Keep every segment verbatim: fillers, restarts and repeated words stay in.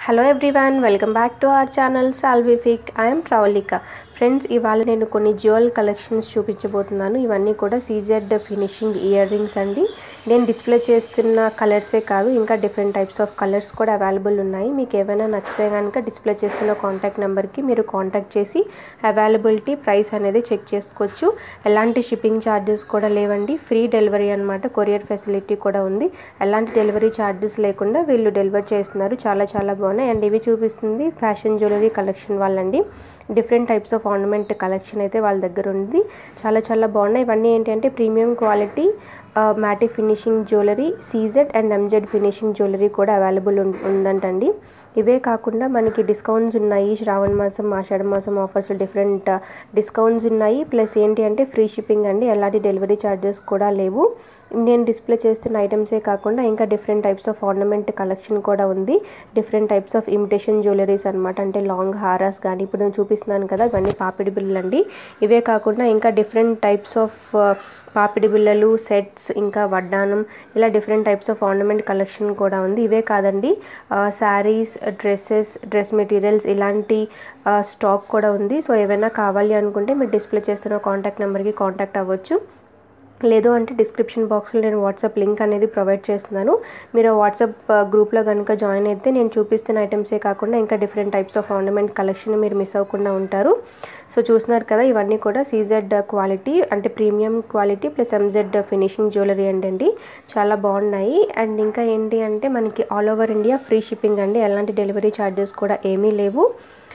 Hello everyone, welcome back to our channel Salvific. I'm Pravalika. Friends, ఇవాళ నేను కొన్ని jewel collections చూపించబోతున్నాను. ఇవన్నీ కూడా సీజెడ్ ఫినిషింగ్ ఇయర్ రింగ్స్ అండి. నేను డిస్ప్లే చేస్తున్న కలర్సే కాదు, ఇంకా డిఫరెంట్ టైప్స్ ఆఫ్ కలర్స్ కూడా అవైలబుల్ ఉన్నాయి. మీకు ఏమైనా నచ్చితే కనుక డిస్ప్లే చేస్తున్న కాంటాక్ట్ నెంబర్కి మీరు కాంటాక్ట్ చేసి అవైలబిలిటీ, ప్రైస్ అనేది చెక్ చేసుకోవచ్చు. ఎలాంటి షిప్పింగ్ ఛార్జెస్ కూడా లేవండి. ఫ్రీ డెలివరీ అనమాట. కొరియర్ ఫెసిలిటీ కూడా ఉంది. ఎలాంటి డెలివరీ ఛార్జెస్ లేకుండా వీళ్ళు డెలివర్ చేస్తున్నారు. చాలా చాలా బాగున్నాయి. అండ్ ఇవి చూపిస్తుంది ఫ్యాషన్ జ్యువెలరీ కలెక్షన్ వాళ్ళండి. Different types of ornament collection అయితే వాళ్ళ దగ్గర ఉంది. చాలా చాలా బాగున్నాయి. ఇవన్నీ ఏంటంటే premium quality matte finishing jewellery, CZ and MZ finishing jewellery కూడా అవైలబుల్ ఉందంటండి. ఇవే కాకుండా మనకి డిస్కౌంట్స్ ఉన్నాయి. శ్రావణ మాసం, ఆషాఢ మాసం ఆఫర్స్ డిఫరెంట్ డిస్కౌంట్స్ ఉన్నాయి. ప్లస్ ఏంటి అంటే ఫ్రీ షిప్పింగ్ అండి. ఎలాంటి డెలివరీ ఛార్జెస్ కూడా లేవు. నేను డిస్ప్లే చేస్తున్న ఐటమ్సే కాకుండా ఇంకా different types of ornament collection కూడా ఉంది. Different types of imitation jewelleries అనమాట. అంటే లాంగ్ హారాస్ కానీ ఇప్పుడు నేను చూపిస్తున్నాను కదా, ఇవన్నీ పాపిడి బిళ్ళలు అండి. ఇవే కాకుండా ఇంకా డిఫరెంట్ టైప్స్ ఆఫ్ పాపిడి బిళ్ళలు, సెట్స్, ఇంకా వడ్డానం, ఇలా different types of ornament collection కూడా ఉంది. ఇవే కాదండి, శారీస్, డ్రెస్సెస్, డ్రెస్ మెటీరియల్స్ ఇలాంటి స్టాక్ కూడా ఉంది. సో ఏమైనా కావాలి అనుకుంటే మీరు డిస్ప్లే చేస్తున్న కాంటాక్ట్ నెంబర్కి కాంటాక్ట్ అవ్వచ్చు. లేదు అంటే డిస్క్రిప్షన్ బాక్స్లో నేను వాట్సాప్ లింక్ అనేది ప్రొవైడ్ చేస్తున్నాను. మీరు వాట్సాప్ గ్రూప్లో కనుక జాయిన్ అయితే నేను చూపిస్తున్న ఐటమ్సే కాకుండా ఇంకా different types of ornament collection మీరు మిస్ అవ్వకుండా ఉంటారు. సో చూస్తున్నారు కదా, ఇవన్నీ కూడా సీజెడ్ క్వాలిటీ అంటే premium quality plus MZ finishing jewellery అండి. చాలా బాగున్నాయి. అండ్ ఇంకా ఏంటి అంటే మనకి all over India free shipping అండి. ఎలాంటి డెలివరీ ఛార్జెస్ కూడా ఏమీ లేవు.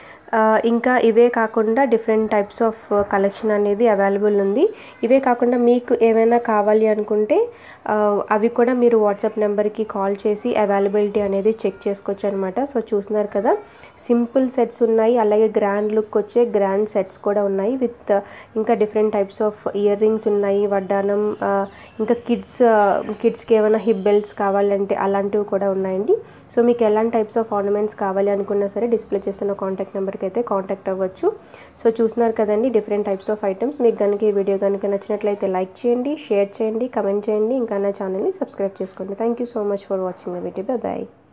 ఇంకా ఇవే కాకుండా డిఫరెంట్ టైప్స్ ఆఫ్ కలెక్షన్ అనేది అవైలబుల్ ఉంది. ఇవే కాకుండా మీకు ఏమైనా కావాలి అనుకుంటే అవి కూడా మీరు వాట్సాప్ నెంబర్కి కాల్ చేసి అవైలబిలిటీ అనేది చెక్ చేసుకోవచ్చు అనమాట. సో చూస్తున్నారు కదా, సింపుల్ సెట్స్ ఉన్నాయి, అలాగే గ్రాండ్ లుక్ వచ్చే గ్రాండ్ సెట్స్ కూడా ఉన్నాయి. విత్ ఇంకా different types of earrings ఉన్నాయి, వడ్డానం, ఇంకా కిడ్స్ కిడ్స్కి ఏమైనా హిప్ బెల్ట్స్ కావాలంటే అలాంటివి కూడా ఉన్నాయండి. సో మీకు ఎలాంటి టైప్స్ ఆఫ్ ఆర్నమెంట్స్ కావాలి అనుకున్నా సరే డిస్ప్లే చేస్తున్న కాంటాక్ట్ నెంబర్ అయితే కాంటాక్ట్ అవ్వచ్చు. సో చూస్తున్నారు కదండి డిఫరెంట్ టైప్స్ ఆఫ్ ఐటమ్స్. మీకు కనుక ఈ వీడియో కనుక నచ్చినట్లయితే లైక్ చేయండి, షేర్ చేయండి, కమెంట్ చేయండి, ఇంకా నా ఛానల్ని సబ్స్క్రైబ్ చేసుకోండి. Thank you so much for watching my video. Bye bye.